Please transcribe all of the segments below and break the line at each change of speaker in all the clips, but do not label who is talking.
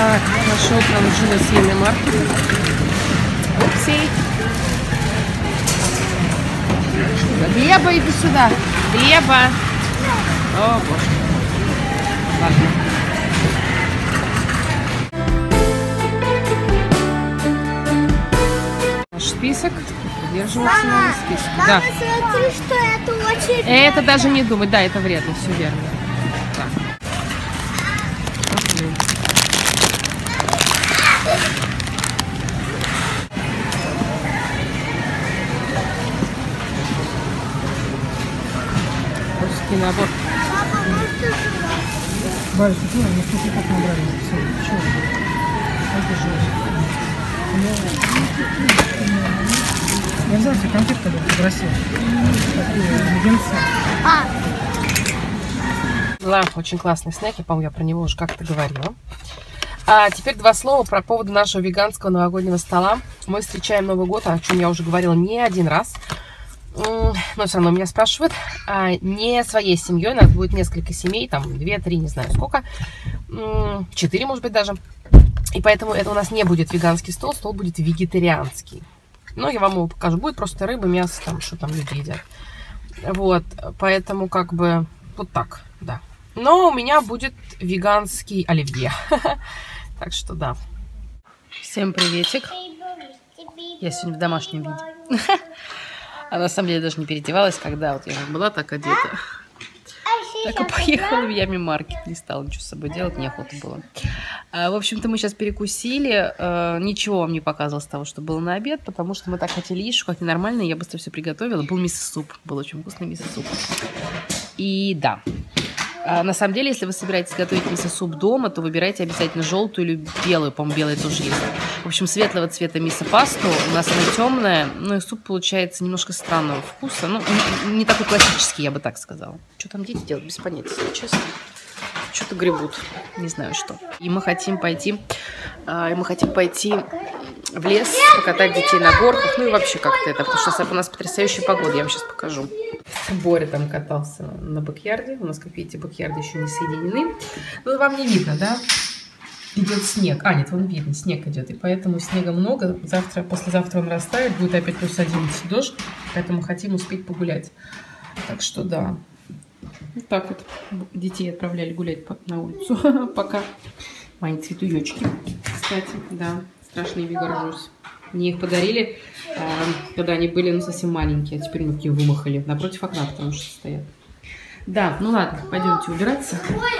Так, нашел прям ужасный маркет. Упси. Глеба, иди сюда. Глеба. О, боже. Ладно. Наш список. Придерживаться надо списка. Да.
Смотри, что это очень...
Это даже не думать. Да, это вредно, все верно. Так. Русский набор.
Варя, ты что, мы сколько так набрали? Чего? Это же... Я взял себе конфетку, попросил. Такие леденцы.
Была очень классный снэк, я, по-моему, я про него уже как-то говорила. А теперь два слова про поводу нашего веганского новогоднего стола. Мы встречаем Новый год, о чем я уже говорила не один раз. Но все равно меня спрашивают. Не своей семьей, у нас будет несколько семей, там 2-3, не знаю сколько. 4, может быть, даже. И поэтому это у нас не будет веганский стол, стол будет вегетарианский. Но я вам его покажу. Будет просто рыба, мясо, там, что там люди едят. Вот, поэтому как бы вот так, да. Но у меня будет веганский оливье. Так что да. Всем приветик. Я сегодня в домашнем виде. А на самом деле даже не переодевалась, когда вот я была так одета. Так и поехала в Ями Маркет. Не стала ничего с собой делать, неохота было. В общем-то, мы сейчас перекусили. Ничего вам не показывала с того, что было на обед, потому что мы так хотели есть, как ненормально. Я быстро все приготовила. Был мисо-суп. Был очень вкусный мисо-суп. И да. На самом деле, если вы собираетесь готовить мисо-суп дома, то выбирайте обязательно желтую или белую. По-моему, белая тоже есть. В общем, светлого цвета мисо-пасту. У нас она темная, но и суп получается немножко странного вкуса. Ну, не такой классический, я бы так сказала. Что там дети делают? Без понятия, если честно. Что-то гребут. Не знаю, что. И мы хотим пойти в лес, покатать детей на горках. Ну и вообще как-то это, потому что у нас потрясающая погода. Я вам сейчас покажу. Боря там катался на бэк-ярде. У нас, как видите, бэк-ярды еще не соединены. Ну, вам не видно, да? Идет снег. А, нет, вон видно, снег идет. И поэтому снега много. Завтра, послезавтра он растает. Будет опять плюс 11 дождь. Поэтому хотим успеть погулять. Так что да. Вот так вот детей отправляли гулять на улицу. Пока. Мои цветуёчки. Кстати, да, страшно ими горжусь. Мне их подарили, когда они были совсем маленькие. А теперь мы такие вымахали. Напротив окна, потому что стоят. Да, ну ладно, пойдемте убираться.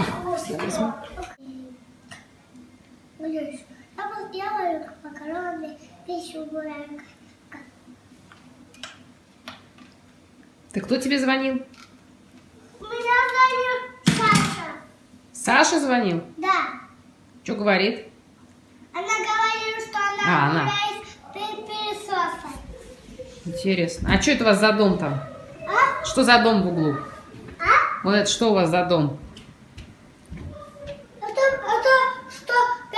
Я сделаю макароны, пищу убираем.
Ты кто тебе звонил?
Меня зовут Саша.
Саша звонил?
Да.
Что говорит?
Она говорила, что она
она.
гуляет пылесосом.
Интересно. А что это у вас за дом там?
А?
Что за дом в углу?
А?
Вот это что у вас за дом?
Это что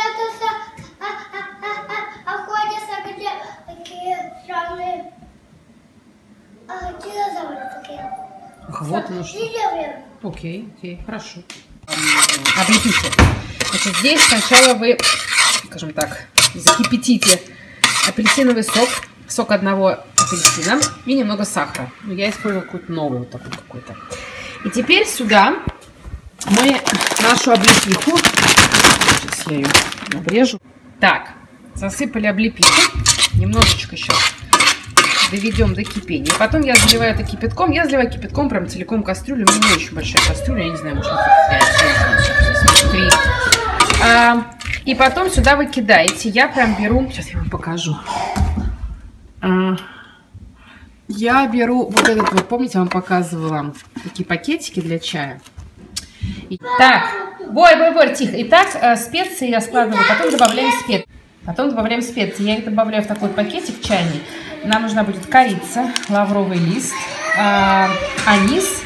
охотятся, где такие странные динозавры такие.
Ах, вот оно что. Окей, хорошо. Облепите. Значит, здесь сначала вы, скажем так, закипятите апельсиновый сок, сок одного апельсина и немного сахара. Ну, я использовала какой-то новый, вот такой какой-то. И теперь сюда мы нашу облепиху, сейчас я ее обрежу. Так, засыпали облепиху, немножечко еще доведем до кипения. Потом я заливаю это кипятком. Я заливаю кипятком прям целиком кастрюлю. У меня не очень большая кастрюля, я не знаю, может, 5-6. И потом сюда вы кидаете. Я прям беру, сейчас я вам покажу. Я беру вот этот вот, помните, я вам показывала такие пакетики для чая. Так, Борь, тихо. Итак, специи я складываю, потом добавляем специи. Я их добавляю в такой пакетик чайный. Нам нужна будет корица, лавровый лист, анис,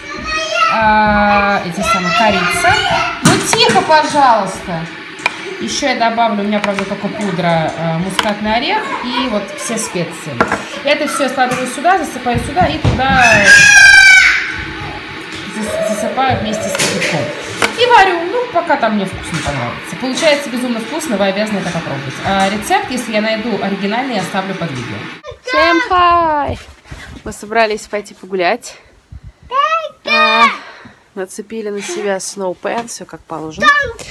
корица. Ну тихо, пожалуйста. Еще я добавлю, у меня, правда, только пудра, мускатный орех и вот все специи. Это все я складываю сюда, засыпаю сюда и туда засыпаю вместе с кипятком. И варю, ну, пока там мне вкусно понравится. Получается безумно вкусно, вы обязаны это попробовать. А рецепт, если я найду оригинальный, я оставлю под видео. Всем хай! Мы собрались пойти погулять. Нацепили на себя snow pants, все как положено.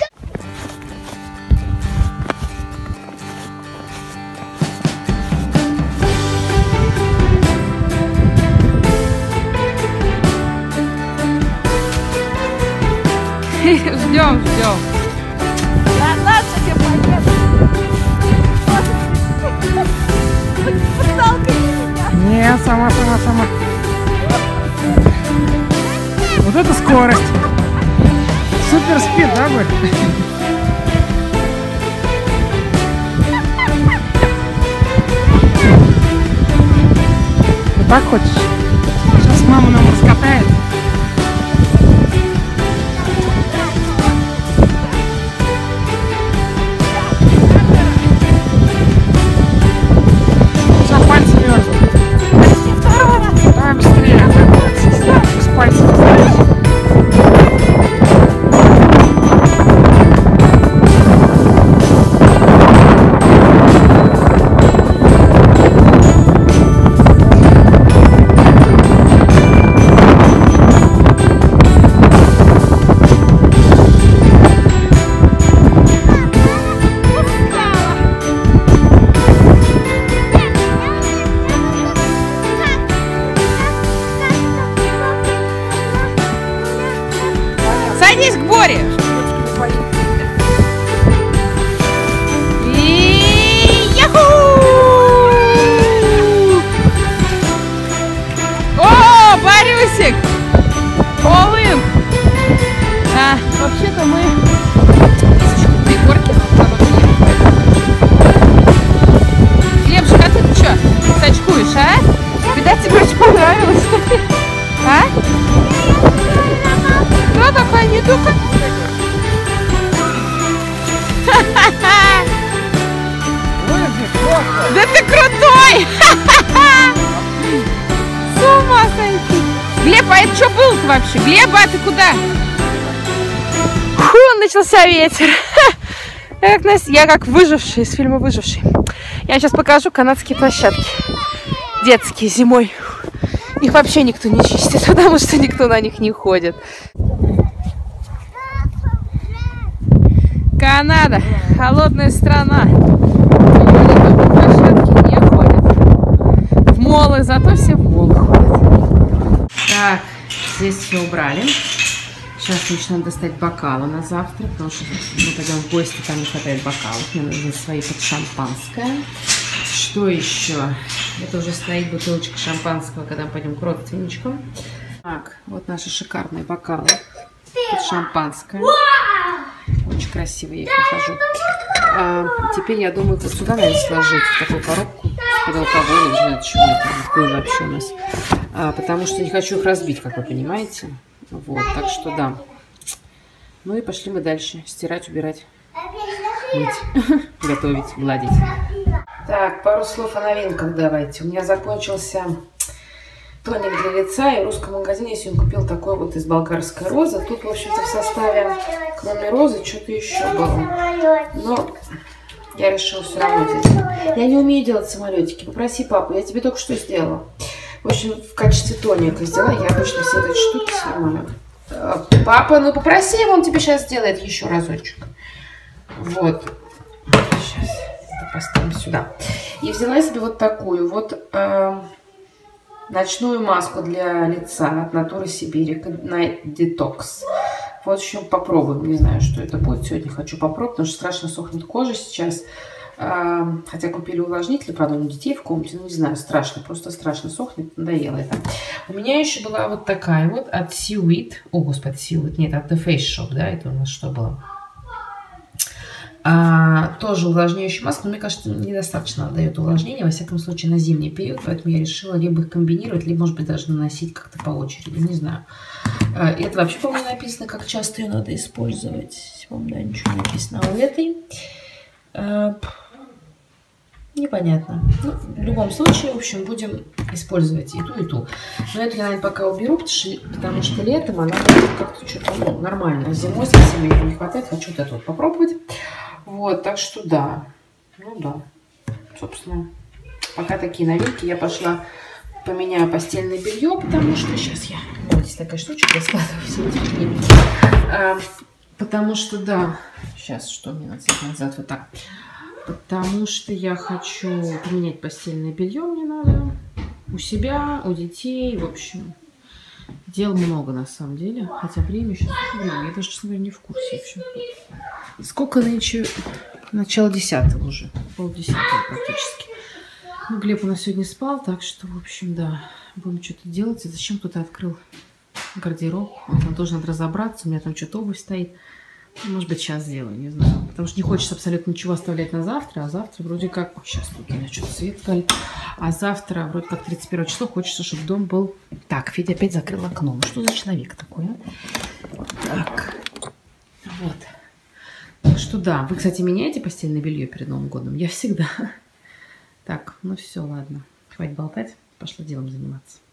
Ждем.
Не, сама. Вот это скорость. Супер спид, да, будет? Ты так хочешь? Сейчас мама нам раскатает.
Садись к Боре! И яху! О, Борюсик! All-in! Вообще-то мы в горке. Глебушка, а ты что, сачкуешь, а? Видать, тебе очень понравилось. А? Кто такой? Не духа? Да ты крутой! С ума сойти! Глеб, а это что было-то вообще? Глеб, а ты куда? Фу, начался ветер. Я как выживший из фильма «Выживший». Я сейчас покажу канадские площадки. Детские, зимой. Их вообще никто не чистит, потому что никто на них не ходит. Канада, холодная страна. В площадки не ходят. В молы, зато все в молы ходят. Так, здесь все убрали. Сейчас начнем достать бокалы на завтра, потому что мы пойдем в гости, там не хватает бокалов. Мне нужны свои под шампанское. Что еще? Это уже стоит бутылочка шампанского, когда мы пойдем к родственничкам. Так, вот наши шикарные бокалы под шампанское. Очень красиво я их нахожу. Теперь я думаю, вот сюда надо сложить в такую коробку под алкоголь, не знаю, чего это, какой вообще у нас. Потому что не хочу их разбить, как вы понимаете. Вот, так что да. Ну и пошли мы дальше стирать, убирать, мыть, готовить, гладить. Так, пару слов о новинках давайте. У меня закончился тоник для лица, и в русском магазине я сегодня купил такой вот из болгарской розы. Тут, в общем-то, в составе, кроме розы, что-то еще было. Но я решила все равно делать. Я не умею делать самолетики. Попроси папу, я тебе только что сделала. В общем, в качестве тоника сделала. Я обычно все эти штуки снимаю. Папа, ну попроси его, он тебе сейчас сделает еще разочек. Вот. Сейчас это поставим сюда. И взяла себе вот такую вот ночную маску для лица от Натуры Сибири Night Detox. Вот еще попробуем. Не знаю, что это будет. Сегодня хочу попробовать, потому что страшно сохнет кожа сейчас. Хотя купили увлажнитель, правда, у детей в комнате, ну не знаю, страшно, просто страшно сохнет, надоело это. У меня еще была вот такая вот от Seaweed, о господи, Seaweed, нет, от The Face Shop, да, это у нас что было? Тоже увлажняющая маска, но мне кажется, недостаточно дает увлажнение, во всяком случае, на зимний период, поэтому я решила либо их комбинировать, либо, может быть, даже наносить как-то по очереди, не знаю. Это вообще, по-моему, написано, как часто ее надо использовать, по-моему, да, ничего не написано. А у этой... Непонятно. Ну, в любом случае, в общем, будем использовать и ту, и ту. Но эту я, наверное, пока уберу, потому что летом она будет как-то что-то нормально. Зимой совсем ее не хватает. Хочу вот эту вот попробовать. Вот, так что да. Ну да. Собственно, пока такие новинки. Я пошла поменяю постельное белье, потому что сейчас я... Вот здесь такая штучка, я складываю все эти книги. Потому что, да, сейчас что мне надо назад вот так. Потому что я хочу поменять постельное белье, мне надо. У себя, у детей, в общем. Дел много на самом деле. Хотя время еще время. Я даже, честно говоря, не в курсе вообще. Сколько нынче? Начало 10-го уже. 9:30 практически. Ну, Глеб у нас сегодня спал, так что, в общем, да, будем что-то делать. И зачем кто-то открыл гардероб? Там тоже надо разобраться. У меня там что-то обувь стоит. Может быть, сейчас сделаю, не знаю. Потому что не хочется абсолютно ничего оставлять на завтра. А завтра вроде как... Ой, сейчас тут у меня что-то свет горит. А завтра вроде как 31 число. Хочется, чтобы дом был... Так, Федя опять закрыл окно. Ну, что за человек такой, а? Так. Вот. Так что да. Вы, кстати, меняете постельное белье перед Новым годом? Я всегда. Так, ну все, ладно. Хватит болтать. Пошла делом заниматься.